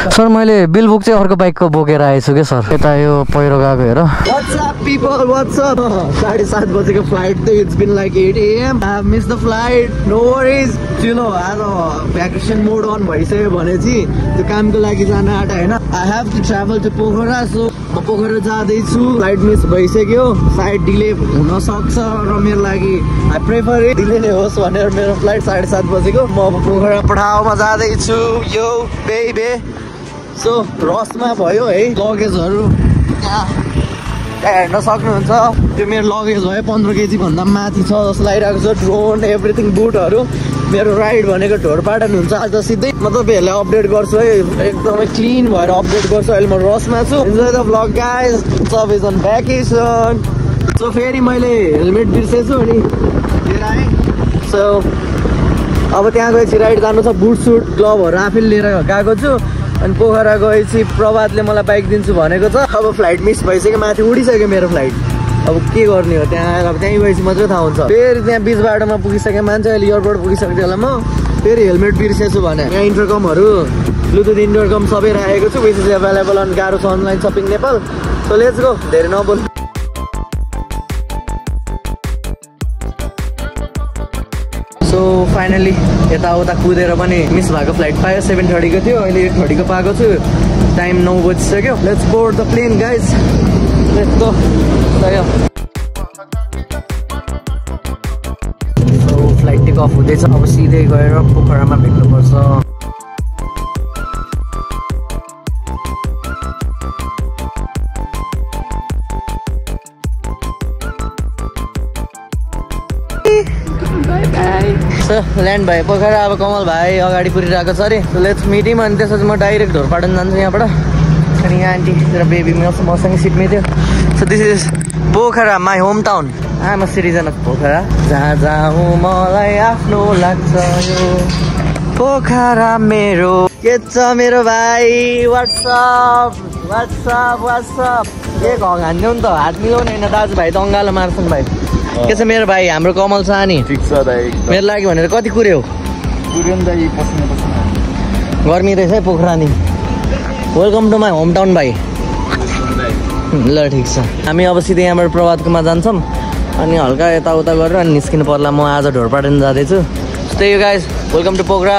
Sir मैले bill book चाहिँ अर्को बाइकको बोकेर आएछु क्या सर यता यो पहिरो गएको हेर What's up people? What's up? 7:30 बजेको फ्लाइट थियो It's been like 8 AM I have missed the flight No worries चिलो आज भ्याकेसन मोड अन भइसक्यो भनेपछि त्यो कामको लागि जान आँटा हैन I have to travel to Pokhara so म पोखरा जाँदैछु फ्लाइट मिस भइसक्यो सायद डिले हुन सक्छ र मेरो लागि I prefer it डिले नै होस् भनेर मेरो फ्लाइट 7:30 बजेको म अब पोखरा पठाउमा जाँदैछु यो बेबी सो रसमा भयो है लगेजहरू त्यहाँ हेर्न सक्नुहुन्छ त्यो मेरो लगेज भयो 15 केजी भन्दा माथि छ जस्तो लागिरहेको छ ड्रोन एभ्रिथिङ बुटहरू मेरो राइड भनेको ढोरपाटन हुन्छ आज सिधै म तपाईँहरूलाई अपडेट गर्छु है एकदमै क्लिन भएर अपडेट गर्छु अहिले म रसमा छु इन्जोय द भ्लग गाइज सब इज अन भ्याकेसन सो फेरि मैले हेलमेट बिर्सेछु अनि लिएर आएँ सो अब त्यहाँ गएपछि राइड जानु छ बुट सुट ग्लोभहरू आफैले लिएर गएको छु अनि पोखरा गएपछि प्रभातले मलाई बाइक दिन्छु भनेको छ अब फ्लाइट मिस भइसक्यो माथि उडिसक्यो मेरो फ्लाइट अब के गर्ने हो त्यहाँ अब त्यहीँ गएपछि मात्रै थाहा हुन्छ फेरि त्यहाँ बिच बाटोमा पुगिसकेँ मान्छे अहिले एयरपोर्ट पुगिसकेको थियो होला म फेरि हेलमेट बिर्सेछु भने यहाँ इन्टरकमहरू ब्लुटुथ इन्टरकम सबै राखेको छु विच इज एभाइलेबल अन गाह्रो छ online shopping Nepal so let's go धेरै नबोल सो फाइनली यताउता कुदेर पनि मिस भएको फ्लाइट पायो 7:30 को थियो अहिले 8:30 को पाएको छु टाइम 9 बजिसक्यो let's board the plane guys let's go so flight take off हुँदैछ अब सिधै गएर पोखरामा भेट्नुपर्छ ल्यान्ड भयो पोखरा अब कमल भाइ अगाडि पुरिरहेको छ अरे लेट्स मिट हिम अनि त्यसपछि म डाइरेक्ट ढोरपाटन जान्छु यहाँबाट अनि यहाँ आन्टी र बेबी मसँग सिटमै थियो so this is Pokhara my hometown I am a citizen of Pokhara जहाँ जाऊँ मलाई आफ्नो लाग्छ यो पोखरा मेरो के छ मेरो भाइ वाट्सअप के हान्थ्यौ नि त हात मिलाउने होइन दाजुभाइ त अङ्गालो मार्छन् भाइ के छ मेरो भाइ हाम्रो कमल छ नि ठिक छ दाइ मेरो लागि भनेर कति कुर्यो दाइ गर्मी रहेछ है पोखरा नि welcome to my hometown भाइ ल ठिक छ हामी अब सिधै यहाँबाट प्रभातकोमा जान्छौँ अनि हल्का यताउता गरेर अनि निस्किनु पर्ला म आज ढोरपाटन जाँदैछु त्यही हो guys welcome to Pokhara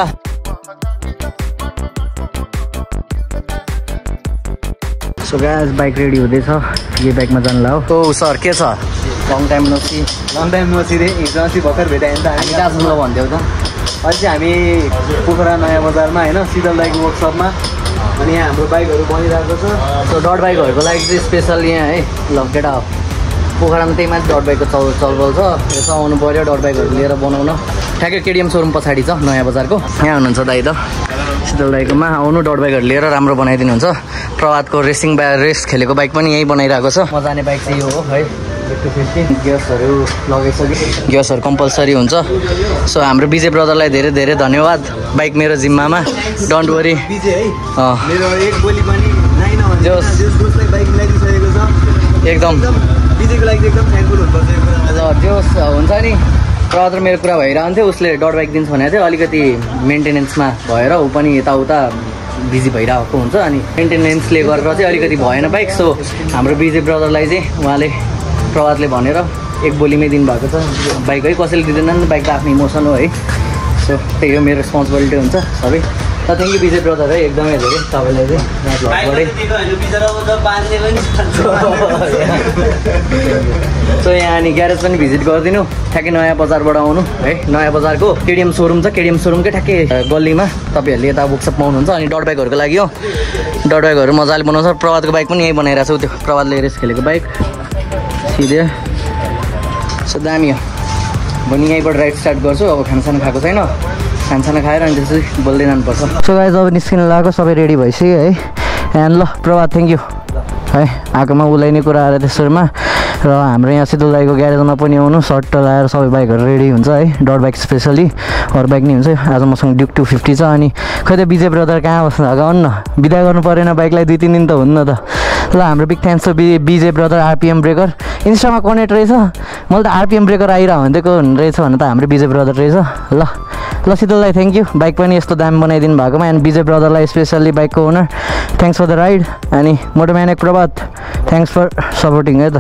so guys bike ready हुँदैछ यो बाइकमा जानु ला हो सर के छ लङ टाइम नसी रे हिजो अस्ति भर्खर भेटायो नि त हामी दार्जिलिङमा भन्थ्यौँ त अहिले चाहिँ हामी पोखरा नयाँ बजारमा होइन शीतल दाइको वर्कसपमा अनि यहाँ हाम्रो बाइकहरू बनिरहेको छ सो डट बाइकहरूको लागि चाहिँ स्पेसल यहाँ है ल केटा हो पोखरामा त्यही माथि डट बाइकको चलबल छ यसो आउनु पऱ्यो डट बाइकहरू लिएर बनाउन ठ्याक्कै केडिएम सोरुम पछाडि छ नयाँ बजारको यहाँ हुनुहुन्छ दाइ त शीतल दाइकोमा आउनु डट बाइकहरू लिएर राम्रो बनाइदिनुहुन्छ प्रभातको रेस खेलेको बाइक पनि यहीँ बनाइरहेको छ मजा आउने बाइक चाहिँ यो हो है 250 गियर्सहरू लगाइसक्यो गियर्सहरू कम्पलसरी हुन्छ सो हाम्रो विजय ब्रदरलाई धेरै धेरै धन्यवाद बाइक मेरो जिम्मामा डोन्ट वरी एकदम ल जोस् हुन्छ नि ब्रदर मेरो कुरा भइरहन्थ्यो उसले डट बाइक दिन्छ भनेको थियो अलिकति मेन्टेनेन्समा भएर ऊ पनि यताउता बिजी भइरहेको हुन्छ अनि मेन्टेनेन्सले गरेर चाहिँ अलिकति भएन बाइक सो हाम्रो विजय ब्रदरलाई चाहिँ उहाँले प्रभातले भनेर एक बोलीमै दिनुभएको छ बाइक है कसैले दिँदैन बाइक त आफ्नो इमोसन हो है सो त्यही हो मेरो रेस्पोन्सिबिलिटी हुन्छ सबै त थ्याङ्क यू विजय ब्रदर है एकदमै धेरै तपाईँलाई चाहिँ सो यहाँ अनि ग्यारेज पनि भिजिट गरिदिनु ठ्याक्कै नयाँ बजारबाट आउनु है नयाँ बजारको केडिएम सोरुम छ केडिएम सोरुमकै ठ्याक्कै गल्लीमा तपाईँहरूले यता बुकसप पाउनुहुन्छ अनि डट बाइकहरूको लागि हो डट बाइकहरू मजाले बनाउँछ प्रभातको बाइक पनि यहीँ बनाइरहेको छु त्यो प्रभातले रेस खेलेको बाइक सिधै सो दामी हो भोलि यहीँबाट राइड स्टार्ट गर्छु अब खानासाना खाएको छैन खानासाना खाएर अनि त्यसपछि बोल्दै जानुपर्छ सो गाइज अब निस्किनु लगाएको सबै रेडी भइसक्यो है एन्ड ल प्रभात थ्याङ्क यू है आएकोमा उसलाई नै कुरा आएर त्यसोमा र हाम्रो यहाँ शीतल दाइको ग्यारेजमा पनि आउनु सर्ट लगाएर सबै बाइकहरू रेडी हुन्छ है डट बाइक स्पेसली अरू बाइक नै हुन्छ आज मसँग ड्युक 250 छ अनि खै त विजय ब्रदर कहाँ बस्नु भएको अन्न बिदा गर्नु परेन बाइकलाई 2-3 दिन त हुन्न त ल हाम्रो बिग थ्याङ्क्स छ विजय ब्रदर आरपिएम ब्रेकर इन्स्टामा कनेक्ट रहेछ मैले त आरपिएम ब्रेकर आइरह भनेको रहेछ भने त हाम्रो विजय ब्रदर रहेछ ल ल शीतललाई थ्याङ्क यू बाइक पनि यस्तो दामी बनाइदिनु भएकोमा एन्ड विजय ब्रदरलाई स्पेसल्ली बाइकको owner thanks for the ride अनि Motomanic Prabhat thanks for supporting है त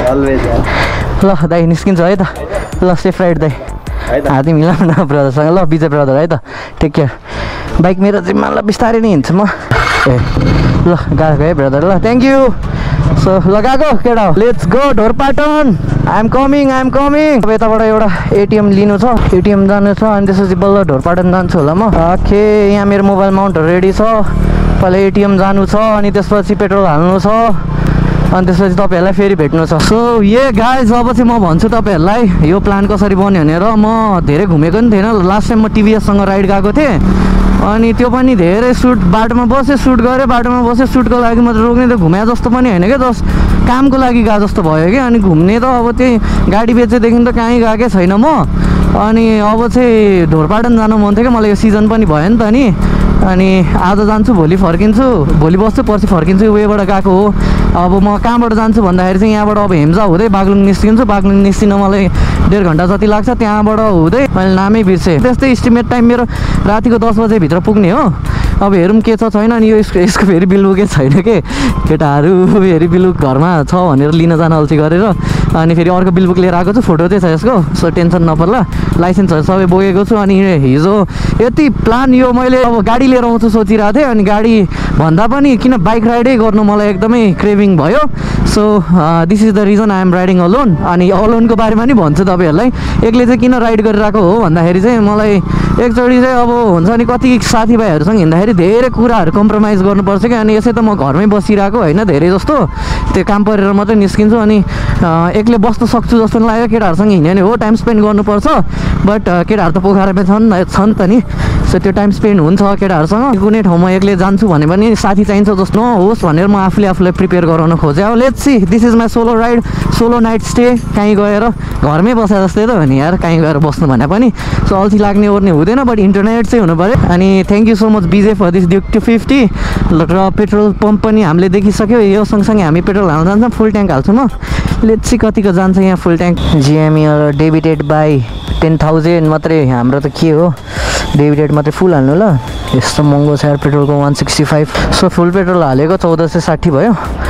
ल दाइ निस्किन्छ है त ल सेफ राइड दाइ हाती मिलाउँ न ब्रदरसँग ल विजय ब्रदर है त टेक केयर बाइक मेरो जिम्मा ल बिस्तारै नै हिँड्छु म ए ल गएको है ब्रदर ल थ्याङ्क यू सो लगाएको केटा हो let's go Dhorpatan I am coming अब यताबाट एउटा एटिएम लिनु छ एटिएम जानु छ अनि त्यसपछि बल्ल ढोरपाटन जान्छु होला म ओके यहाँ मेरो मोबाइल माउन्टहरू रेडी छ पहिला एटिएम जानु छ अनि त्यसपछि पेट्रोल हाल्नु छ अनि त्यसपछि तपाईँहरूलाई फेरि भेट्नु छ सो ये गाइज अब चाहिँ म भन्छु तपाईँहरूलाई यो प्लान कसरी बन्यो भनेर म धेरै घुमेको नि थिएन लास्ट टाइम म टिभीएससँग राइड गएको थिएँ अनि त्यो पनि धेरै सुट बाटोमा बसेँ सुट गरेँ बाटोमा बसेँ सुटको लागि मात्र रोक्ने त घुमे जस्तो पनि होइन क्या जस्ट कामको लागि गएको जस्तो भयो कि अनि घुम्ने त अब त्यही गाडी बेचेदेखि त कहीँ गएकै छैन म अनि अब चाहिँ ढोरपाटन जानु मन थियो क्या मलाई यो सिजन पनि भयो नि त नि अनि आज जान्छु भोलि फर्किन्छु भोलि बस्छु पर्सि फर्किन्छु वेबाट गएको हो अब म कहाँबाट जान्छु भन्दाखेरि चाहिँ यहाँबाट अब हेम्जा हुँदै बागलुङ निस्किन्छु बागलुङ निस्किन मलाई 1.5 घन्टा जति लाग्छ त्यहाँबाट हुँदै मैले नामै बिर्सेँ त्यस्तै इस्टिमेट टाइम मेरो रातिको 10 बजेभित्र पुग्ने हो अब हेरौँ के छ छैन अनि यो यसको फेरि बिल बुकै छैन के केटाहरू फेरि बिल बुक घरमा छ भनेर लिन जान अल्छी गरेर अनि फेरि अर्को बिल बुक लिएर आएको छु फोटो चाहिँ छ यसको सो टेन्सन नपर्ला लाइसेन्सहरू सबै बोकेको छु अनि हिजो यति प्लान यो मैले अब गाडी लिएर आउँछु सोचिरहेको थिएँ अनि गाडी भन्दा पनि किन बाइक राइडै गर्नु मलाई एकदमै क्रेभिङ भयो so this is the reason I am riding alone अनि अलोनको बारेमा नि भन्छु तपाईँहरूलाई एक्लै चाहिँ किन राइड गरिरहेको हो भन्दाखेरि चाहिँ मलाई एकचोटि चाहिँ अब हुन्छ नि कति साथीभाइहरूसँग हिँड्दाखेरि धेरै कुराहरू कम्प्रोमाइज गर्नुपर्छ कि अनि यसै त म घरमै बसिरहेको होइन धेरै जस्तो त्यो काम परेर मात्रै निस्किन्छु अनि एक्लै बस्न सक्छु जस्तो लाग्यो केटाहरूसँग हिँड्यो भने हो टाइम स्पेन्ड गर्नुपर्छ बट केटाहरू त पोखरामा छन् त नि सो त्यो टाइम स्पेन्ड हुन्छ केटाहरूसँग कुनै ठाउँमा एक्लै जान्छु भने पनि साथी चाहिन्छ जस्तो नहोस् भनेर म आफूलाई प्रिपेयर गराउन खोजेँ अब let's see this is my solo ride solo night stay कहीँ गएर घरमै बसे जस्तै त हो नि यार कहीँ गएर बस्नु भने पनि सो अल्छी लाग्ने ओर्ने हुँदैन बट इन्टरनेट चाहिँ हुनु पऱ्यो अनि thank you so much Vijay for this Duke 250 र पेट्रोल पम्प पनि हामीले देखिसक्यो यो सँगसँगै हामी पेट्रोल हाल्न जान्छौँ फुल ट्याङ्क हाल्छु म लेट्स सी कतिको जान्छ यहाँ full tank GME debited by 10,000 मात्रै हाम्रो त के हो डेबिटेड मात्रै फुल हाल्नु ल यस्तो महँगो छ यार पेट्रोलको 165 सो फुल पेट्रोल हालेको 1460 भयो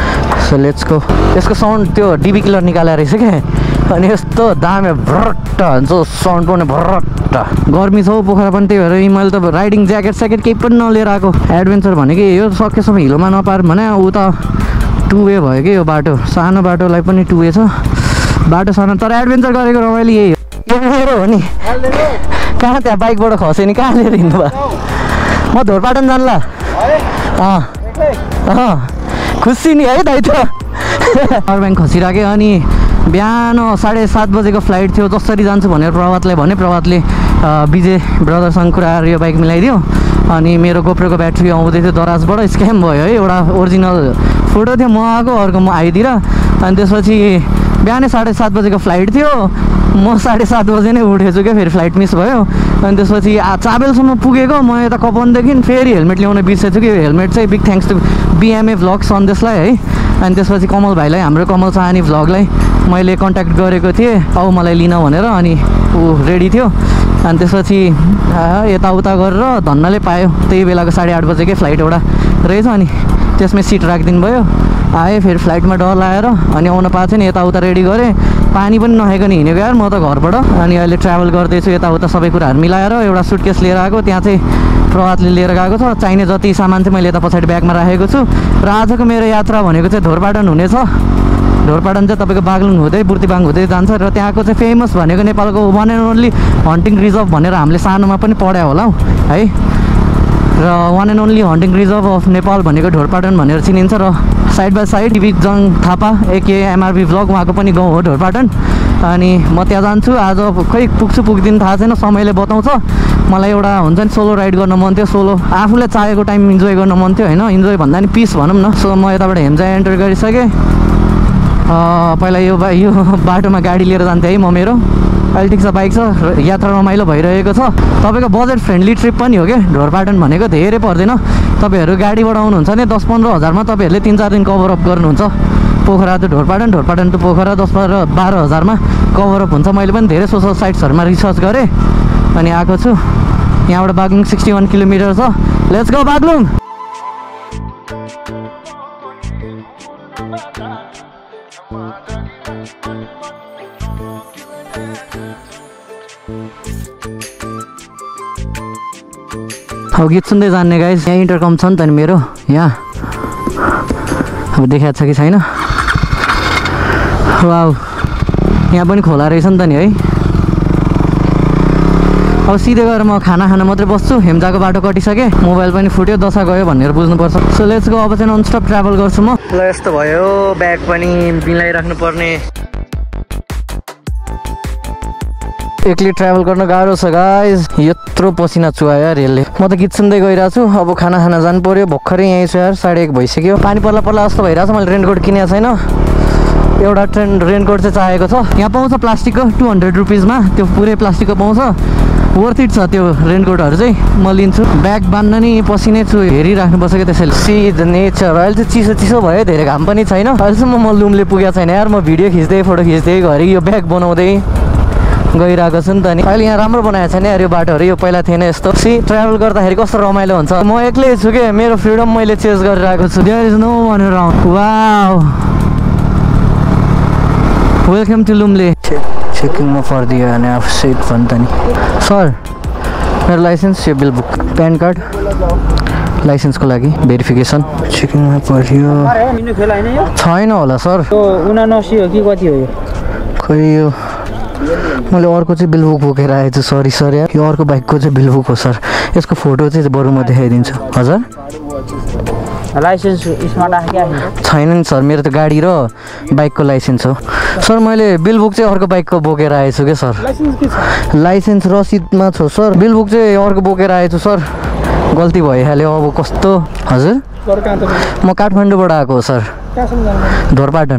सो लेट्स गो यसको साउन्ड त्यो डिबी किलर निकालेर रहेछ क्या अनि यस्तो दामी भरट्ट हुन्छ साउन्ड पनि भरट्ट गर्मी छ पोखरा पनि त्यही भएर मैले त राइडिङ ज्याकेट स्याकेट केही पनि नलिएर आएको एडभेन्चर भनेको यो सकेसम्म हिलोमा नपार भने ऊ त 2 वे भयो कि यो बाटो सानो बाटोलाई पनि 2 वे छ बाटो सानो तर एडभेन्चर गरेको रमाइलो यही हो मेरो हो नि कहाँ त्यहाँ बाइकबाट खसेँ नि कहाँ लिएर हिँड्नु भयो म ढोरपाटन जानला खुसी नि है दाइ त पावर ब्याङ्क खसिराखेँ अनि बिहान 7:30 बजेको फ्लाइट थियो जसरी जान्छु भनेर प्रभातलाई भने प्रभातले विजय ब्रदरसँग कुराएर यो बाइक मिलाइदियो अनि मेरो गोप्रोको ब्याट्री आउँदै थियो दराजबाट स्क्याम भयो है एउटा ओरिजिनल फोटो थियो म आएको अर्को म आइदिएर अनि त्यसपछि बिहानै 7:30 बजेको फ्लाइट थियो म 7:30 बजे नै उठेछु क्या फेरि फ्लाइट मिस भयो अनि त्यसपछि चाबेलसम्म पुगेको म यता कपनदेखि फेरि हेलमेट ल्याउन बिर्सेछु कि हेलमेट चाहिँ big thanks to BMA vlog सन्देशलाई है अनि त्यसपछि कमल भाइलाई हाम्रो कमल चाहनी भ्लगलाई मैले कन्ट्याक्ट गरेको थिएँ अब मलाई लिन भनेर अनि ऊ रेडी थियो अनि त्यसपछि यताउता गरेर धन्नले पायो त्यही बेलाको 8:30 बजेकै फ्लाइट एउटा रहेछ अनि त्यसमै सिट राखिदिनु भयो आएँ फेरि फ्लाइटमा डर लागेर अनि आउन पाएको थिएन यताउता रेडी गरेँ पानी पनि नखाइकन हिँडेको यार म त घरबाट अनि अहिले ट्राभल गर्दैछु यताउता सबै कुराहरू मिलाएर एउटा सुटकेस लिएर आएको त्यहाँ चाहिँ प्रभातले लिएर गएको छ चाहिने जति सामान चाहिँ मैले यता पछाडि ब्यागमा राखेको छु र आजको मेरो यात्रा भनेको चाहिँ ढोरपाटन हुनेछ ढोरपाटन चाहिँ तपाईँको बागलुङ हुँदै बुर्तिबाङ हुँदै जान्छ र त्यहाँको चाहिँ फेमस भनेको नेपालको 1 एन्ड ओन्ली हन्टिङ रिजर्भ भनेर हामीले सानोमा पनि पढायो होला है र 1 and only hunting reserve of Nepal भनेको ढोरपाटन भनेर चिनिन्छ र साइड बाई साइड विजङ थापा एके एमआरबी भ्लग उहाँको पनि गाउँ हो ढोरपाटन अनि म त्यहाँ जान्छु आज खै पुग्छु पुग्दिन थाहा छैन समयले बताउँछ मलाई एउटा हुन्छ नि सोलो राइड गर्न मन थियो सोलो आफूले चाहेको टाइम इन्जोय गर्न मन थियो होइन इन्जोय भन्दा नि पिस भनौँ न सो म यताबाट हेम्जा एन्टर गरिसकेँ पहिला यो बाटोमा गाडी लिएर जान्थेँ है म मेरो अहिले ठिक छ बाइक छ यात्रा रमाइलो भइरहेको छ तपाईँको बजेट फ्रेन्डली ट्रिप पनि हो क्या ढोरपाटन भनेको धेरै पर्दैन तपाईँहरू गाडीबाट आउनुहुन्छ भने 10-15 हजारमा तपाईँहरूले 3-4 दिन कभर अप गर्नुहुन्छ पोखरा टु ढोरपाटन ढोरपाटन टु पोखरा 10-12 हजारमा कभर अप हुन्छ मैले पनि धेरै सोसल साइट्सहरूमा रिसर्च गरेँ अनि आएको छु यहाँबाट बागलुङ 61 किलोमिटर छ। Let's go Baglung. अब गीत सुन्दै जान्ने गाइस। यहाँ इन्टरकम छ नि त नि मेरो यहाँ, अब देखाएको छ कि छैन। वाउ, यहाँ पनि खोला रहेछ नि त नि है। अब सिधै गएर म खाना खान मात्रै बस्छु। हेम्जाको बाटो कटिसकेँ, मोबाइल पनि फुट्यो, दशा गयो भनेर बुझ्नुपर्छ। So let's go. अब चाहिँ ननस्टप ट्राभल गर्छु म। ल यस्तो भयो, ब्याग पनि मिलाइराख्नु पर्ने। एक्लै ट्राभल गर्न गाह्रो छ गाइज। यत्रो पसिना चुहायो रेलले। म त गीत सुन्दै गइरहेको छु। अब खाना खान जानु पर्यो। भर्खरै यहीँ छु यार, 1:30 भइसक्यो। पानी पर्ला पर्ला जस्तो भइरहेको छ। मैले रेनकोट किनेको छैन। एउटा रेनकोट चाहिँ चाहिएको छ। यहाँ पाउँछ प्लास्टिकको 200 रुपिसमा, त्यो पुरै प्लास्टिकको पाउँछ। वर्थ इट छ त्यो रेनकोटहरू चाहिँ। म लिन्छु। ब्याग बाँध्न नि पसिनै छु, हेरिराख्नुपर्छ क्या त्यसैले। See the nature. अहिले चाहिँ चिसो चिसो भयो, धेरै घाम पनि छैन। अहिलेसम्म म लुमले पुगेको छैन यार। म भिडियो खिच्दै फोटो खिच्दै घरि यो ब्याग बनाउँदै गइरहेको छु नि त नि। अहिले यहाँ राम्रो बनाएको छैन यार यो बाटोहरू, यो पहिला थिएन यस्तो। सी ट्राभल गर्दाखेरि कस्तो रमाइलो हुन्छ। म एक्लै छु के, मेरो फ्रिडम मैले चेज गरिरहेको छु। There is no one around. Wow, welcome to Lumle. चेकिङमा फर्दियो भने आफू सेट भन्छ नि। सर मेरो लाइसेन्स, यो बिल बुक, प्यान कार्ड, लाइसेन्सको लागि भेरिफिकेसन। चेकिङमा पर्यो छैन होला सर। 79 हो कि कति हो यो? खोइ यो मैले अर्को चाहिँ बिल बुक बोकेर आएछु। सरी सर यार, यो अर्को बाइकको चाहिँ बिल बुक हो सर। यसको फोटो चाहिँ बरु म देखाइदिन्छु। हजुर लाइसेन्स स्मार्ट छैन नि सर, मेरो त गाडी र बाइकको लाइसेन्स हो सर। मैले बिल बुक चाहिँ अर्को बाइकको बोकेर आएछु क्या सर। लाइसेन्स रसिदमा छ सर, बिल बुक चाहिँ अर्को बोकेर आएछु सर। गल्ती भइहाल्यो अब कस्तो। हजुर म काठमाडौँबाट आएको हो सर, ढोरपाटन।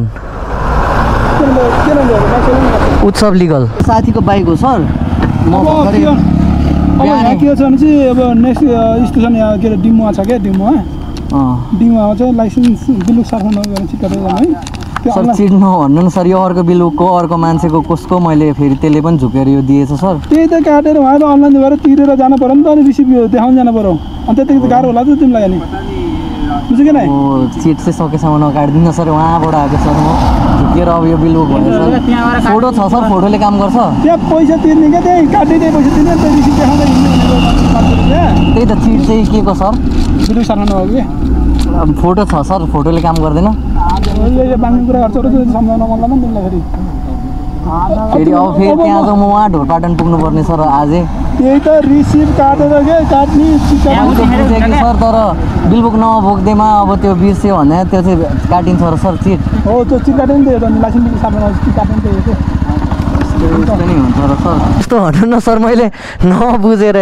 उत्सव लिगल साथीको बाइक हो सर। म यहाँ के छ भने चाहिँ अब नेक्स्ट स्टेसन यहाँ के अरे डिमुवा छ क्या, डिमुवा चाहिँ लाइसेन्स बिलुक सार्फमा नगएर चिकाएर है सर। चिट नभन्नु न सर, यो अर्को बिलुकको अर्को मान्छेको कसको मैले फेरि त्यसले पनि झुकेर यो दिएछ सर। त्यही त काटेर उहाँ त अनलाइन भएर तिरेर जानु पऱ्यो नि त, अनि रिसिभ देखाउनु जानु पऱ्यो। अनि त्यतिको त गाह्रो होला त तिमीलाई अनि, बुझ्यो कि नै? चिट चाहिँ सकेसम्म नकाटिदिनु सर, उहाँबाट आएको सर। म झुकेर अब यो बिलुक भयो सर। फोटो छ सर, फोटोले काम गर्छ। त्यहाँ पैसा तिर्ने क्या, त्यही काट्दै त्यही पैसा तिर्ने, त्यही रिसिभ देखाउँदा हिँड्ने भनेको। त्यही त चिट चाहिँ के को सर? बिलुक सार्फमा नभएको कि फोटो छ सर, फोटोले काम गर्दैन। बाङ्ने कुरा गर्छ सम्झाउन मन लाग्दैन तिमीलाई फेरि। फेरि अब फेरि त्यहाँ चाहिँ म वहाँ ढोरपाटन पुग्नुपर्ने सर आजै। त्यही त रिसिभ काटेर के काट्ने बुझेँ कि सर, तर बिलबुक नबोक्दैमा अब त्यो बिर्स्यो भने त्यो चाहिँ काटिन्छ र सर चिट। हो त्यो चिट काट्यो नि त, यो लाइसेन्स सार्फमा चिट काट्यो नि त यो पनि हुन्छ र सर। यस्तो भन्नु न सर, मैले नबुझेर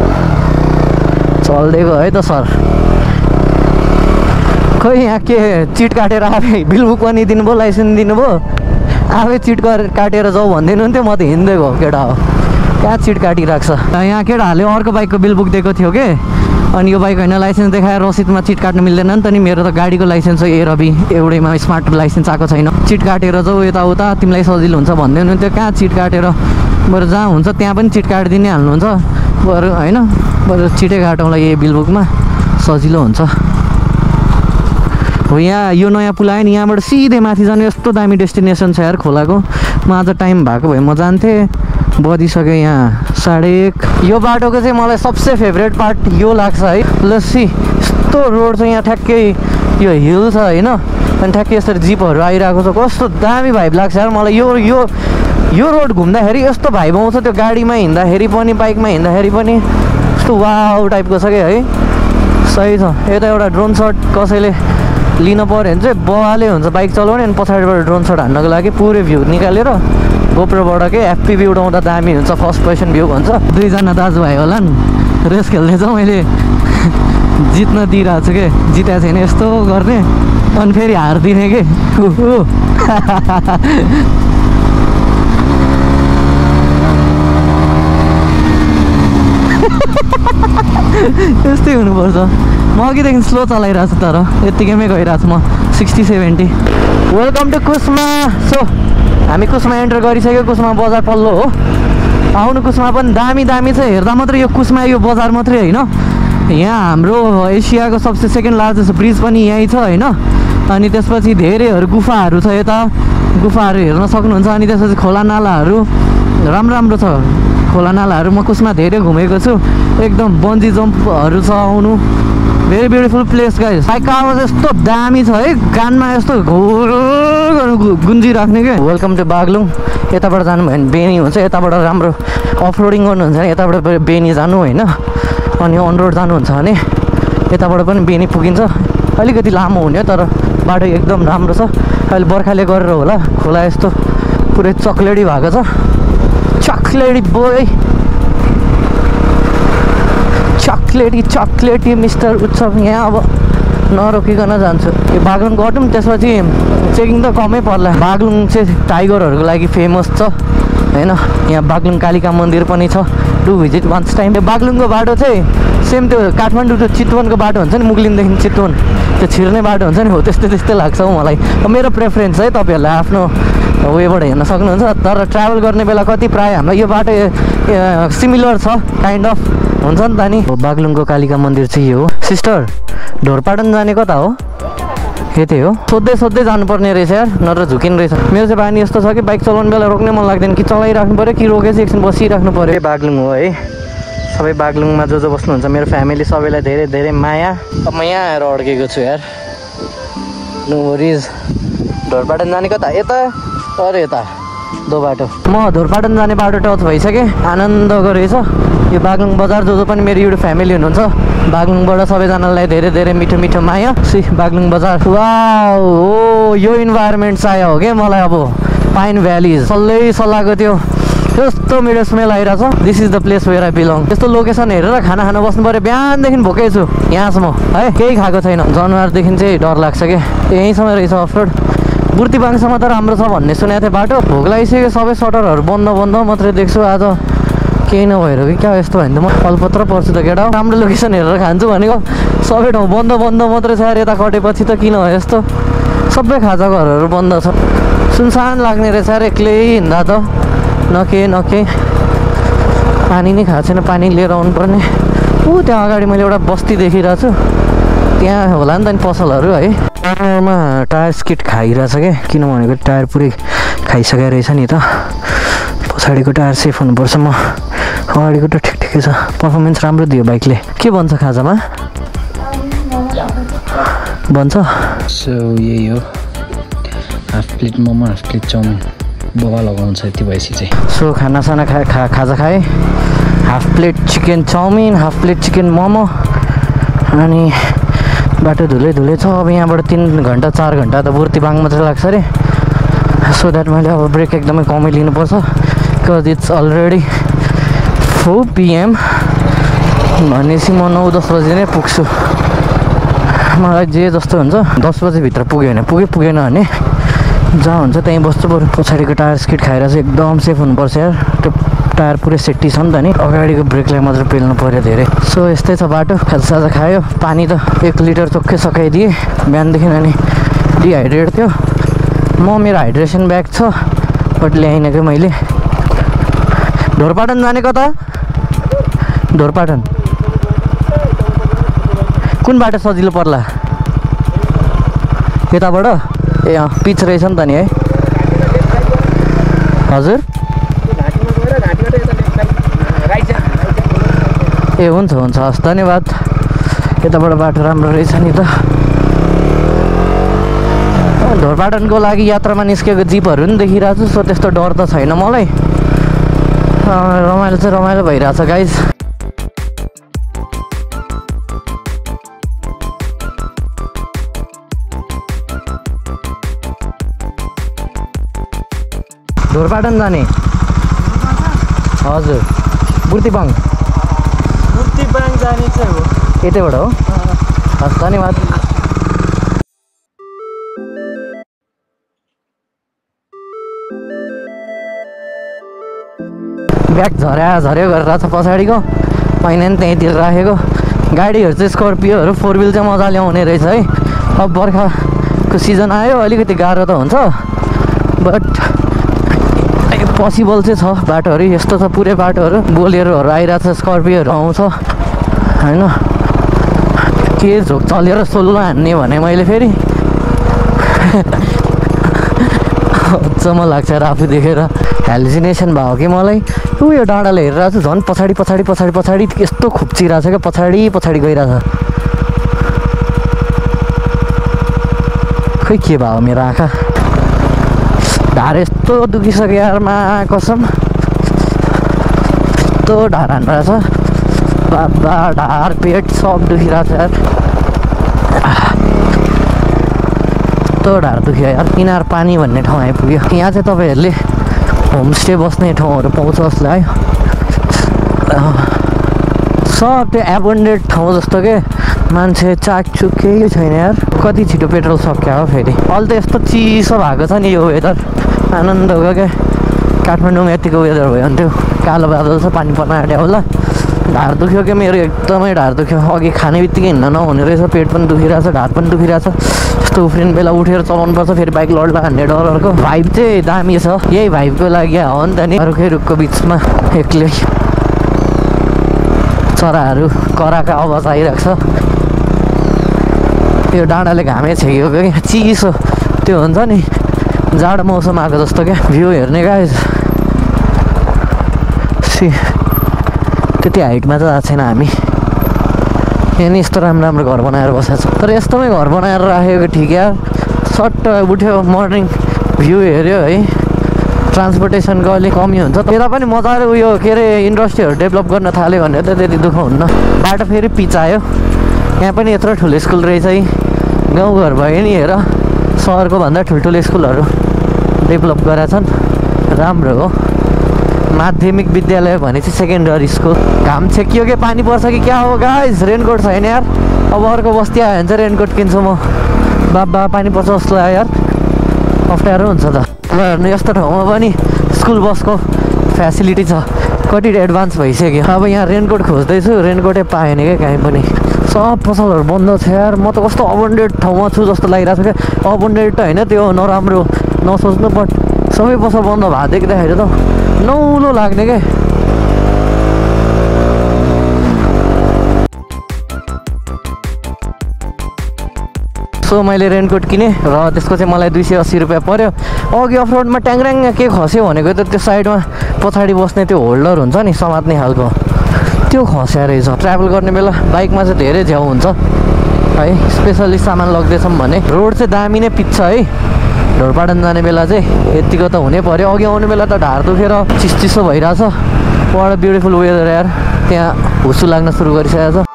चल्दै गयो है त सर। खै यहाँ के चिट काटेर आफै बिलबुक पनि दिनुभयो, लाइसेन्स दिनुभयो, आफै चिट काटेर जाऊ भनिदिनु हुन्थ्यो। म त हिँड्दै गयो केटा हो, कहाँ चिट काटिरहेको छ। यहाँ केटाहरूले अर्को बाइकको बिलबुक दिएको थियो कि, अनि यो बाइक होइन लाइसेन्स देखाएर रसिदमा चिट काट्नु मिल्दैन नि त नि। मेरो त गाडीको लाइसेन्स हो, ए रवि, एउटैमा स्मार्ट लाइसेन्स आएको छैन। चिट काटेर जाऊ यताउता, तिमीलाई सजिलो हुन्छ भन्दै हुनुहुन्थ्यो। कहाँ चिट काटेर, बरु जहाँ हुन्छ त्यहाँ पनि चिट काटिदिनै हाल्नुहुन्छ बरु होइन। बरु चिटै काटौँला यही बिलबुकमा, सजिलो हुन्छ। हो यहाँ यो नयाँ पुल आयो नि, यहाँबाट सिधै माथि जानु यस्तो दामी डेस्टिनेसन छ यार खोलाको। म आज टाइम भएको भए म जान्थेँ, बजिसक्यो यहाँ 1:30। यो बाटोको चाहिँ मलाई सबसे फेभरेट पार्ट यो लाग्छ है। लस्सी यस्तो रोड छ यहाँ, ठ्याक्कै यो हिल छ होइन, अनि ठ्याक्कै यसरी जिपहरू आइरहेको छ, कस्तो दामी भाइब लाग्छ यार मलाई। यो रोड घुम्दाखेरि यस्तो भाइब आउँछ, त्यो गाडीमा हिँड्दाखेरि पनि बाइकमा हिँड्दाखेरि पनि यस्तो वाउ टाइपको छ क्या है। सही छ। यता एउटा ड्रोन सट कसैले लिन पऱ्यो भने चाहिँ बवाले हुन्छ बाइक चलाउने, अनि पछाडिबाट ड्रोन सट हान्नको लागि पुरै भ्यू निकालेर गोप्रोबाट के एफपिभी उठाउँदा दामी हुन्छ, फर्स्ट पर्सन भ्यू भन्छ। 2जना दाजुभाइ होला नि रेस खेल्ने छ, मैले जित्न दिइरहेको छु कि, जितेको छैन यस्तो गर्ने, अनि फेरि हारिदिने कि। यस्तै हुनुपर्छ। म अघिदेखि स्लो चलाइरहेको छु, तर यत्तिकैमै गइरहेको छु म 60-70। Welcome to Kusma. सो हामी कुस्मा एन्टर गरिसक्यो। कुस्मा बजार पल्लो हो, आउनु कुसमा पनि दामी दामी छ हेर्दा मात्रै यो कुसमा यो बजार मात्रै होइन यहाँ हाम्रो एसियाको सबसे सेकेन्ड लार्जेस्ट ब्रिज पनि यहीँ छ होइन अनि त्यसपछि धेरैहरू गुफाहरू छ यता गुफाहरू हेर्न सक्नुहुन्छ अनि त्यसपछि खोला नालाहरू राम्रो छ खोला नालाहरू म कुसमा धेरै घुमेको छु एकदम बन्जी जम्पहरू छ आउनु भेरी ब्युटिफुल प्लेस गाइस बाइकको आवाज यस्तो दामी छ है कानमा यस्तो गुन्जिराख्ने क्या वेलकम टु बागलुङ यताबाट जानुभयो भने बेनी हुन्छ यताबाट राम्रो अफरोडिङ गर्नुहुन्छ भने यताबाट बेनी जानु होइन अनि अन रोड जानुहुन्छ भने यताबाट पनि बेनी पुगिन्छ अलिकति लामो हुने तर बाटो एकदम राम्रो छ अहिले बर्खाले गरेर होला खोला यस्तो पुरै चक्लेटी भएको छ चक्लेटी बोय चक्लेटी मिस्टर उत्सव यहाँ अब नरोकिकन जान्छु यो बागलुङ गटौँ त्यसपछि चेकिङ त कमै पर्ला बागलुङ चाहिँ टाइगरहरूको लागि फेमस छ होइन यहाँ बागलुङ कालिका मन्दिर पनि छ डु भिजिट वान्स टाइम बागलुङको बाटो चाहिँ सेम त्यो काठमाडौँ टु चितवनको बाटो हुन्छ नि मुगलिनदेखि चितवन त्यो छिर्ने बाटो हुन्छ नि हो त्यस्तै लाग्छ हौ मलाई मेरो प्रेफरेन्स है तपाईँहरूलाई आफ्नो वेबाट हेर्न सक्नुहुन्छ तर ट्राभल गर्ने बेला कति प्रायः हामीलाई यो बाटो सिमिलर छ काइन्ड अफ हुन्छ नि त नि बागलुङको कालिका मन्दिर चाहिँ यो हो सिस्टर ढोरपाटन जाने कता हो यतै हो सोध्दै जानुपर्ने रहेछ यार नत्र झुकिने रहेछ मेरो चाहिँ बानी यस्तो छ कि बाइक चलाउने बेला रोक्नै मन लाग्दैन कि चलाइराख्नु पऱ्यो कि रोकेपछि एकछिन बसिराख्नु पऱ्यो बागलुङ हो है सबै बागलुङमा जो बस्नुहुन्छ मेरो फ्यामिली सबैलाई धेरै धेरै माया अब म यहाँ आएर अड्केको छु यार नो वरिज ढोरपाटन जाने कता यता अरे यता दो बाटो म ढोरपाटन जाने बाटो टच भइसकेँ आनन्दको रहेछ यो बागलुङ बजार जो पनि मेरो एउटा फ्यामिली हुनुहुन्छ बागलुङबाट सबैजनालाई धेरै धेरै मिठो माया बागलुङ बजार वाउ हो यो इन्भाइरोमेन्ट चाहियो हो क्या मलाई अब पाइन भ्याली सल्लाहको त्यो यस्तो मिठो स्मेल आइरहेछ this is the place where I belong यस्तो लोकेसन हेरेर खाना खान बस्नु पऱ्यो बिहानदेखि भोकै छु यहाँसम्म है केही खाएको छैन जनावरदेखि चाहिँ डर लाग्छ क्या यहीँसम्म रहेछ अफरोड बुर्तिबाङसम्म त राम्रो छ भन्ने सुनेको थिएँ बाटो भोक लागिसक्यो सबै सटरहरू बन्द मात्रै देख्छु आज केही नभएर कि क्या यस्तो भने त म अलपत्र पर्छु त केटा राम्रो लोकेसन हेरेर खान्छु भनेको सबै ठाउँ बन्द मात्रै छ यता कटेपछि त किन हो यस्तो सबै खाजा घरहरू बन्द छ सुनसान लाग्ने रहेछ यार एक्लै हिँड्दा त नके पानी नै खाएको छैन पानी लिएर आउनुपर्ने त्यहाँ अगाडि मैले एउटा बस्ती देखिरहेको छु त्यहाँ होला नि त नि पसलहरू है टायरमा टायर स्किट खाइरहेछ क्या किन भनेको टायर पुरै खाइसकेको रहेछ नि त पछाडिको टायर सेफ हुनुपर्छ म अगाडिको त ठिकै छ पर्फर्मेन्स राम्रो दियो बाइकले के भन्छ खाजामा भन्छ सो यही हो half plate momo half plate chowmein बोवा लगाउँछ यति भएपछि चाहिँ सो खानासाना खाजा खाएँ half plate chicken chowmein half plate chicken momo अनि बाटो धुलै छ अब यहाँबाट 3 घन्टा 4 घन्टा त बुर्तिबाङ मात्रै लाग्छ अरे सो द्याट मैले अब ब्रेक एकदमै कमै लिनुपर्छ बिकज इट्स अलरेडी 4 PM भनेपछि म 9-10 बजी नै पुग्छु मलाई जे जस्तो हुन्छ 10 बजीभित्र पुग्यो भने पुगेन भने जहाँ हुन्छ त्यहीँ बस्छु बरु पछाडिको टायर स्किट खाएर चाहिँ एकदम सेफ हुनुपर्छ यार त्यो टायर पुरै सेफ्टी छ नि त नि अगाडिको ब्रेकलाई मात्र पेल्नु पऱ्यो धेरै सो यस्तै छ बाटो खाजासाजा खायो पानी त 1 लिटर चोक्कै सकाइदिएँ बिहानदेखि अनि डिहाइड्रेट थियो मेरो हाइड्रेसन ब्याग छ बट ल्याइनँ क्या मैले ढोरपाटन जाने कता ढोरपाटन कुन बाटो सजिलो पर्ला यताबाट ए पिच रहेछ नि त नि है हजुर ए हुन्छ हस् धन्यवाद यताबाट बाटो राम्रो रहेछ नि त ढोरपाटनको लागि यात्रामा निस्केको जिपहरू पनि देखिरहेको छु सो त्यस्तो डर त छैन मलाई रमाइलो चाहिँ रमाइलो भइरहेछ गाइज ढोरपाटन जाने हजुर बुर्तिबाङ जाने चाहिँ हो यतैबाट हो हस् धन्यवाद ब्याग झऱ्यो गरेर छ पछाडिको पहिना नि त्यहीँतिर राखेको गाडीहरू चाहिँ स्कर्पियोहरू 4 व्हिल चाहिँ मजाले आउने रहेछ है अब बर्खाको सिजन आयो अलिकति गाह्रो त हुन्छ बट पोसिबल चाहिँ छ बाटोहरू यस्तो छ पुरै बाटोहरू बोलेरोहरू आइरहेको छ स्कर्पियोहरू आउँछ होइन के झोक चलेर सोल्लो हान्ने भने मैले फेरि अचम्म लाग्छ र आफू देखेर हेलुसिनेसन भयो कि मलाई यो डाँडाले हेरिरहेको छु झन् पछाडि पछाडि पछाडि पछाडि यस्तो खुप्चिरहेको छ क्या पछाडि पछाडि गइरहेछ खै के भयो मेरो आँखा ढाड यस्तो दुखिसक्यो यारमा कसम यस्तो ढाड हान्रहेछ बाबा ढाड पेट सब दुखिरहेछ यार यस्तो ढाड दुख्यो यार किनार पानी भन्ने ठाउँ आइपुग्यो यहाँ चाहिँ तपाईँहरूले होमस्टे बस्ने ठाउँहरू पाउँछ जस्तो है सब त्यो एबन्डेड ठाउँ जस्तो के मान्छे चाकचुक केही छैन यार कति छिटो पेट्रोल सक्यो हो फेरि अहिले त यस्तो चिसो भएको छ नि यो वेदर आनन्दको क्या काठमाडौँमा यतिको वेदर भयो भने त्यो कालो बादल छ पानी पर्न आँट्यो होला ढाड दुख्यो क्या मेरो एकदमै ढाड दुख्यो अघि खाने बित्तिकै हिँड्न नहुने रहेछ पेट पनि दुखिरहेछ ढाड पनि दुखिरहेछ यस्तो उफ्रिने बेला उठेर चलाउनु पर्छ फेरि बाइक लड्ला हान्ने डरहरूको भाइब चाहिँ दामी छ यही भाइबको लागि हो नि त नि अरूकै रुखको बिचमा एक्लै चराहरू कराका आवाज आइरहेको छ यो डाँडाले घामै छेकेको क्या चिसो त्यो हुन्छ नि जाडो मौसम आएको जस्तो क्या भ्यू हेर्ने गाइस सी त्यति हाइटमा चाहिँ आएको छैन हामी यहाँ नि यस्तो राम्रो राम्रो घर बनाएर बसेको छ तर यस्तोमै घर बनाएर राखेको ठिक यार सट्ट उठ्यो मर्निङ भ्यू हेऱ्यो है ट्रान्सपोर्टेसनको अलिक कमी हुन्छ यता पनि मजाले उयो के अरे इन्डस्ट्रीहरू डेभलप गर्न थाल्यो भने त त्यति दुःख हुन्न बाटो फेरि पिच आयो यहाँ पनि यत्रो ठुलो स्कुल रहेछ है गाउँघर भयो नि हेर सहरको भन्दा ठुल्ठुलो स्कुलहरू डेभलप गरेका छन् राम्रो हो माध्यमिक विद्यालय भनेपछि सेकेन्डरी स्कुल घाम छेकियो कि पानी पर्छ कि क्या हो गाइस रेनकोट छैन यार अब अर्को बस्ती आयो भने चाहिँ रेनकोट किन्छु म बाबा पानी पर्छ जस्तो लाग्यो यार अप्ठ्यारो हुन्छ त हेर्नु यस्तो ठाउँमा पनि स्कुल बसको फेसिलिटी छ कति एडभान्स भइसक्यो अब यहाँ रेनकोट खोज्दैछु रेनकोटै पाएन क्या कहीँ पनि सब पसलहरू बन्द छ यार म त कस्तो अबन्डेड ठाउँमा छु जस्तो लागिरहेको छ क्या अबन्डेड त होइन त्यो नराम्रो नसोच्नु बट सबै पसल बन्द भएको देख्दाखेरि त नौलो लाग्ने क्या सो मैले रेनकोट किनेँ र त्यसको चाहिँ मलाई 280 रुपियाँ पऱ्यो अघि अफरोडमा ट्याङ्ग्राङ के खस्यो भनेको त त्यो साइडमा पछाडि बस्ने त्यो होल्डर हुन्छ नि समात्ने खालको त्यो खस्या रहेछ ट्राभल गर्ने बेला बाइकमा चाहिँ धेरै झ्याउ हुन्छ है स्पेसली सामान लग्दैछौँ भने रोड चाहिँ दामी नै पिच्छ है ढोरपाटन जाने बेला चाहिँ यतिको त हुनै पऱ्यो अघि आउने बेला त ढाड दुखेर चिसो भइरहेछ वाट ब्युटिफुल वेदर यार त्यहाँ हुसु लाग्न सुरु गरिसकेको छ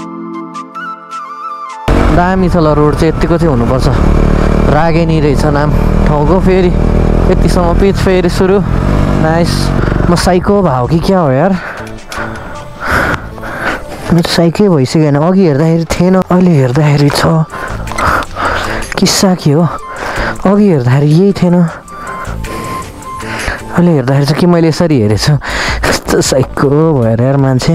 दामी छ ल रोड चाहिँ यतिको चाहिँ हुनुपर्छ रागेनी रहेछ नाम ठाउँको फेरि यतिसम्म पिच फेरि सुरु नाइस म साइको भाउ कि क्या हो यार मेरो साइकै भइसक्यो होइन अघि हेर्दाखेरि थिएन अहिले हेर्दाखेरि छ किस्सा के हो अघि हेर्दाखेरि यही थिएन अहिले हेर्दाखेरि चाहिँ कि मैले यसरी हेरेछु कस्तो साइको भएर यार मान्छे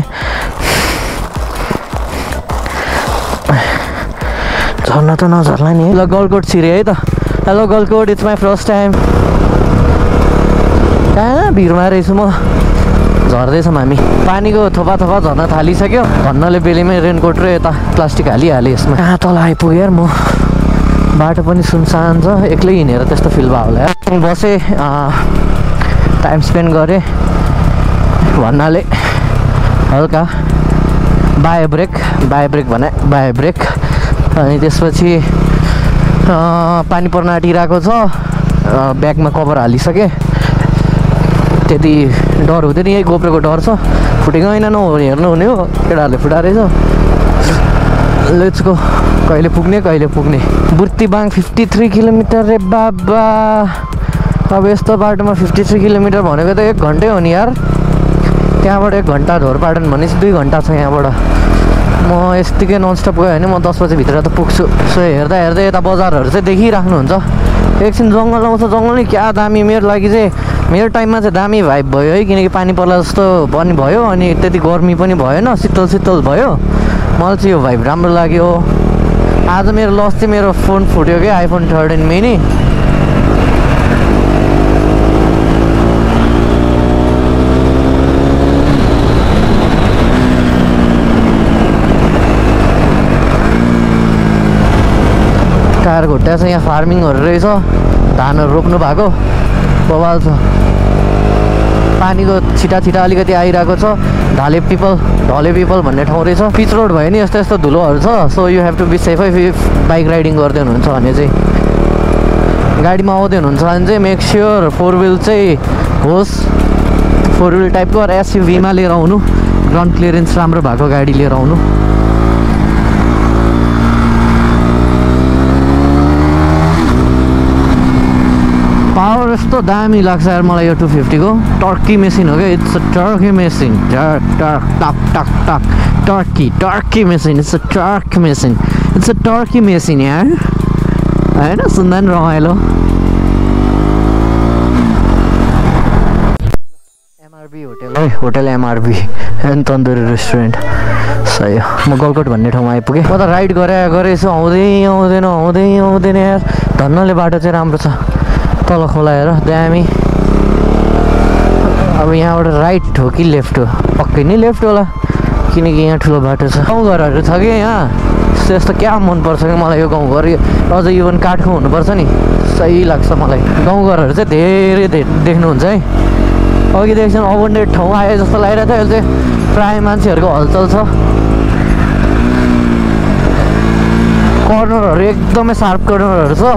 झर्न त नझर्ला नि है ल गलकोट छिरे है त hello Galkot it's my first time कहाँ भिडमा रहेछु म झर्दैछौँ हामी पानीको थोपा थोपा झर्न थालिसक्यो भन्नाले बेलीमै रेनकोट र यता प्लास्टिक हालिहालेँ यसमा कहाँ तल आइपुगेँ यार म बाटो पनि सुनसान छ एक्लै हिँडेर त्यस्तो फिल भयो होला यार बसेँ टाइम स्पेन्ड गरेँ भन्नाले हल्का बायो ब्रेक भने बायो ब्रेक अनि त्यसपछि पानी पर्न आँटिरहेको छ ब्यागमा कभर हालिसकेँ त्यति डर हुँदैन यही गोप्रेको डर छ फुटेको होइन हेर्नु हुने हो केटाहरूले फुटाएछ लेट्स गो कहिले पुग्ने बुर्तिबाङ 53 किलोमिटर रे बाबा अब यस्तो बाटोमा 53 किलोमिटर भनेको त 1 घन्टै हो नि यार त्यहाँबाट 1 घन्टा ढोरपाटन भनेपछि 2 घन्टा छ यहाँबाट म यतिकै ननस्टप गयो भने म 10 बजीभित्र त पुग्छु सो हेर्दा यता बजारहरू चाहिँ देखिराख्नुहुन्छ एकछिन जङ्गल आउँछ जङ्गल नै क्या दामी मेरो लागि चाहिँ मेरो टाइममा चाहिँ दामी भाइब भयो है किनकि पानी पर्ला जस्तो पनि भयो अनि त्यति गर्मी पनि भएन शीतल भयो मलाई चाहिँ यो भाइब राम्रो लाग्यो आज मेरो लस चाहिँ मेरो फोन फुट्यो क्या आइफोन 13 मिनी टायर घुट्टा छ। यहाँ फार्मिङहरू रहेछ, धानहरू रोप्नु भएको बवाल छ। पानीको छिटा अलिकति आइरहेको छ। ढले पिपल भन्ने ठाउँ रहेछ। पिच रोड भयो नि, यस्तो यस्तो धुलोहरू छ। So you have to be safe if bike riding गर्दै हुनुहुन्छ भने चाहिँ, गाडीमा आउँदै हुनुहुन्छ भने चाहिँ मेक स्योर 4 व्हिल चाहिँ होस्, 4 व्हिल टाइपको र एसयुभीमा लिएर आउनु। ग्राउन्ड क्लियरेन्स राम्रो भएको गाडी लिएर आउनु। पावर यस्तो दामी लाग्छ यार मलाई यो 250 को। टर्की मेसिन हो क्या, it's a turkey machine. Turkey machine, it's a turkey machine, it's a turkey machine यार, होइन? सुन्दा नि रमाइलो। एमआरबी होटल है, hotel MRB and tandoori restaurant. सही हो। म गलकोट भन्ने ठाउँमा आइपुगेँ। म त राइड गरेछु, आउँदैन यार। धन्नले बाटो चाहिँ राम्रो छ, तल खोला हेर दामी। अब यहाँबाट राइट हो कि लेफ्ट हो? पक्कै नै लेफ्ट होला, किनकि यहाँ ठुलो बाटो छ। गाउँघरहरू छ कि यहाँ, त्यस्तो क्या मनपर्छ कि मलाई यो गाउँघर। अझ इभन काठको हुनुपर्छ नि, सही लाग्छ मलाई। गाउँघरहरू चाहिँ धेरै देख्नुहुन्छ है। अघिदेखि अबन्डेड ठाउँ आयो जस्तो लागिरहेको थियो। अहिले चाहिँ प्रायः मान्छेहरूको हलचल छ। कर्नरहरू एकदमै सार्प कर्नरहरू छ।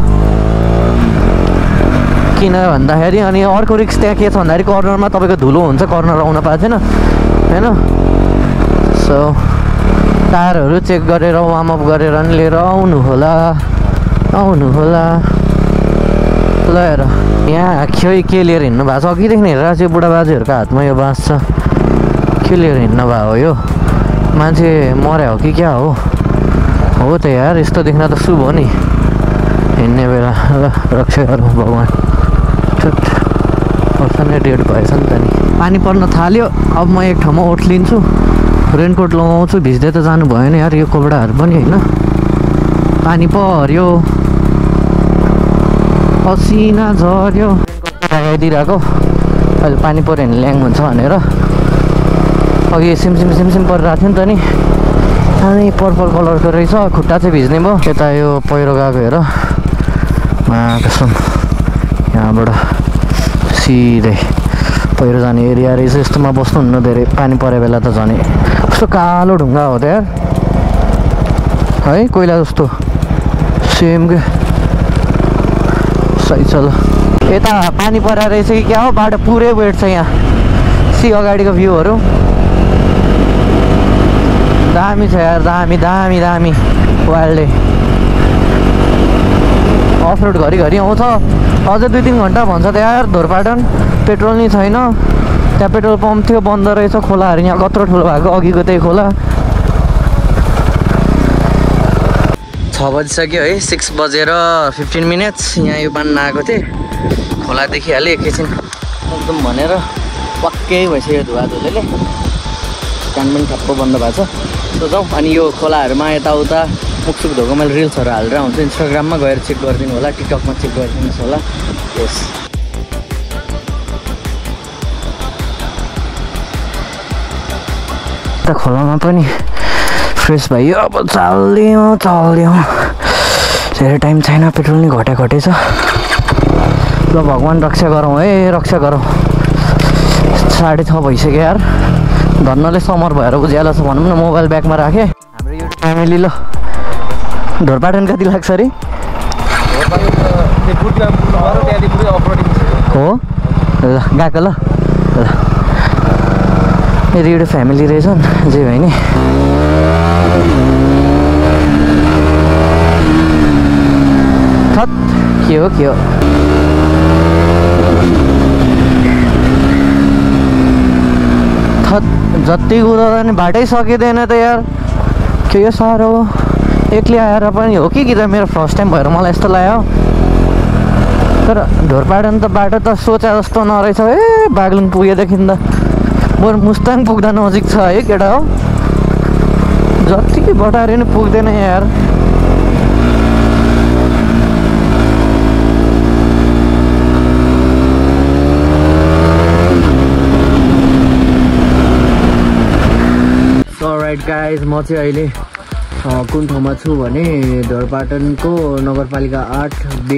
किन भन्दाखेरि अनि अर्को रिक्स त्यहाँ के छ भन्दाखेरि कर्नरमा तपाईँको धुलो हुन्छ, कर्नर आउन पाएको छैन, होइन? सो टायरहरू चेक गरेर वार्मअप गरेर नि लिएर आउनु होला। ल हेर यहाँ के लिएर हिँड्नु भएको छ? अघिदेखि हेरेर चाहिँ बुढा बाजेहरूको हातमा यो बाँस छ। के लिएर हिँड्नु भएको हो? यो मान्छे मर्या हो कि क्या हो? हो त यार, यस्तो देख्न त शुभ हो नि हिँड्ने बेला। ल रक्षा गरौँ भगवान्। पर्छ डेड भएछ नि त नि। पानी पर्न थाल्यो। अब म एक ठाउँमा ओत्लिन्छु, रेनकोट लगाउँछु। भिज्दै त जानु भएन यार, यो कपडाहरू पनि होइन। पानी पर्यो, पसिना झऱ्यो। लगाइदिइरहेको अहिले पानी पऱ्यो भने ल्याङ हुन्छ भनेर। अघि सिमसिम परिरहेको थियो नि त नि। अनि पर्पल कलरको रहेछ, खुट्टा चाहिँ भिज्ने भयो। यता यो पहिरो गएको हेर, कसम यहाँबाट सिधै पहिरो जाने एरिया रहेछ। यस्तोमा बस्नुहुन्न धेरै, पानी परे बेला त झन् कस्तो कालो ढुङ्गा हो त यार, है? कोइला जस्तो सेम के। सही छ। ल यता पानी परेर रहेछ कि क्या हो? बाटो पुरै वेट छ यहाँ। सी अगाडिको भ्यूहरू दामी छ यार, दामी वाइल्डे। अफरोड घरिघरि आउँछ। अझै 2-3 घन्टा भन्छ त यार धोरपाटन। पेट्रोल नै छैन त्यहाँ। पेट्रोल पम्प थियो, बन्द रहेछ। खोलाहरू यहाँ कत्रो ठुलो भएको, अघिको त्यही खोला। 6 बजिसक्यो है, 6:15 यहाँ यो बान्न आएको थिएँ। खोला देखिहालेँ एकैछिन एकदम भनेर पक्कै भइसक्यो धुवाधुलोले। कान पनि ठप्प बन्द भएको छ। सो जाउँ अनि यो खोलाहरूमा यताउता मुखसुख धोएको मैले रिल्सहरू हालेर हुन्छ। इन्स्टाग्राममा गएर चेक गरिदिनु होला, टिकटकमा चेक गरिदिनुहोस् होला। यस त खोलामा पनि फ्रेस भयो। अब चल्यो धेरै टाइम छैन, पेट्रोल नि घटे छ। ल भगवान् रक्षा गरौँ है, रक्षा गरौँ। 6:30 भइसक्यो यार। धन्नले समर भएर उज्यालो छ भनौँ न। मोबाइल ब्यागमा राखेँ। हाम्रो एउटा फ्यामिली। ल ढोरपाटन कति लाग्छ अरे? हो ल गएको। ल यदि एउटा फ्यामिली रहेछन् जे भयो नि। के हो जति कुदाउँदा नि बाटै सकिँदैन त यार। के साह्रो एक्लै आएर पनि हो कि त मेरो फर्स्ट टाइम भएर मलाई यस्तो लाग्यो। तर ढोरपाटन त बाटो त सोचे जस्तो नरहेछ। बागलुङ पुगेदेखि त बरु मुस्ताङ पुग्दा नजिक छ है केटा हो। जति बटारे नि पुग्दैन यार। राइट गाइज, म चाहिँ अहिले कुन ठाउँमा छु भने ढोरपाटनको नगरपालिका 8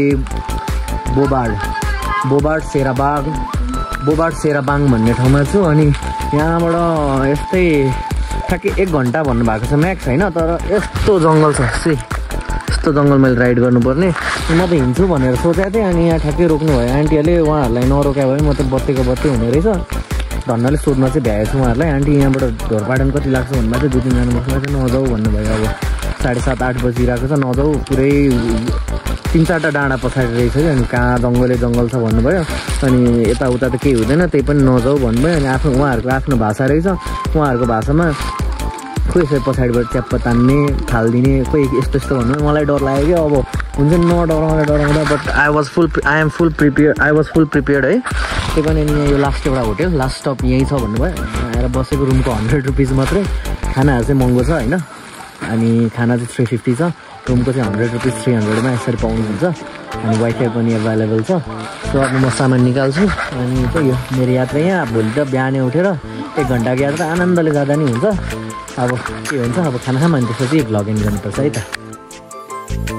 बोबार्ड सेराबाङ भन्ने ठाउँमा छु। अनि यहाँबाट यस्तै ठ्याक्कै 1 घन्टा भन्नुभएको छ म्याक्स होइन, तर यस्तो जङ्गल छ यस्तो जङ्गल मैले राइड गर्नुपर्ने। म त हिँड्छु भनेर सोचेको थिएँ, अनि यहाँ ठ्याक्कै रोक्नु भयो आन्टीहरूले। उहाँहरूलाई नरोक्यो भने म त बत्तीको बत्ती हुने रहेछ। धन्नले सोध्न चाहिँ भ्याएको छु उहाँहरूलाई, आन्टी यहाँबाट ढोरपाटन कति लाग्छ भन्नुभएको थियो। 2-3 जना बस्नु चाहिँ नजाऊ भन्नुभयो। अब 7:30-8 बजिरहेको छ, नजाऊ, पुरै 3-4टा डाँडा पछाडि रहेछ कि, अनि कहाँ जङ्गल छ भन्नुभयो। अनि यताउता त केही हुँदैन, त्यही पनि नजाऊ भन्नुभयो। अनि उहाँहरूको आफ्नो भाषा रहेछ, उहाँहरूको भाषामा खोइ यसरी पछाडिबाट च्याप्प तान्ने थालिदिने खोइ यस्तो भन्नु। मलाई डर लाग्यो कि अब हुन्छ नि नडराउँदा but I was full prepared है। त्यही पनि अनि यो लास्ट एउटा होटेल, लास्ट स्टप यहीँ छ भन्नुभयो। आएर बसेको रुमको 100 रुपिस मात्रै, खानाहरू चाहिँ महँगो छ होइन। अनि खाना चाहिँ 350 छ, रुमको चाहिँ 100 रुपिस 300मा यसरी पाउनुहुन्छ। अनि वाइफाई पनि एभाइलेबल छ। सो अब म सामान निकाल्छु। अनि त्यही हो मेरो यात्रा यहाँ। भोलि त बिहानै उठेर 1 घन्टाको यात्रा आनन्दले जाँदा नि हुन्छ। अब के हुन्छ, अब खाना खामा अनि त्यसपछि भ्लगिङ गर्नुपर्छ है त।